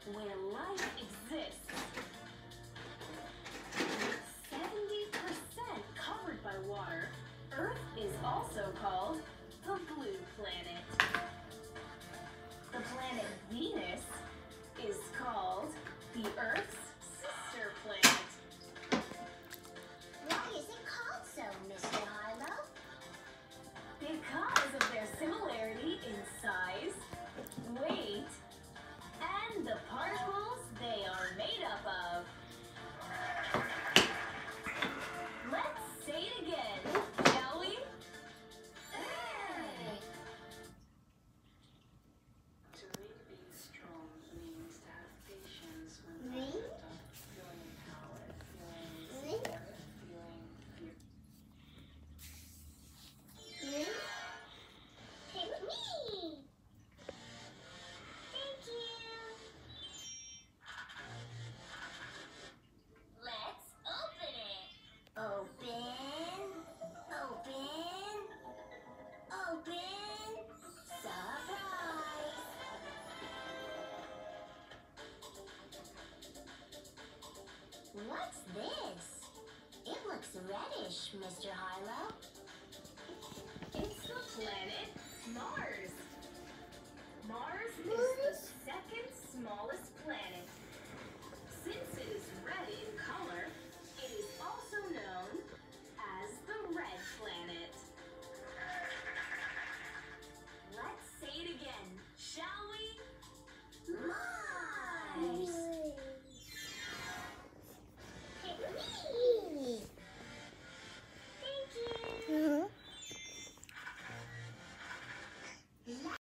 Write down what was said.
where life exists. With 70% covered by water, Earth is also called the blue planet. The planet Venus is called the Earth's sister planet. Why is it called so, Mr. Harlow? Because of their similarity in size, weight, and the particles they are made up of. Let's say it again, shall we? Hey. To really be strong means to have patience when Me? times are tough, feeling empowered, feeling Me? supported, feeling fear. Me? Pick me! Thank you! Let's open it! Open! Open! Open! Surprise! What's this? It looks reddish, Mr. Harlow. It's the planet Mars. Mars is the second smallest planet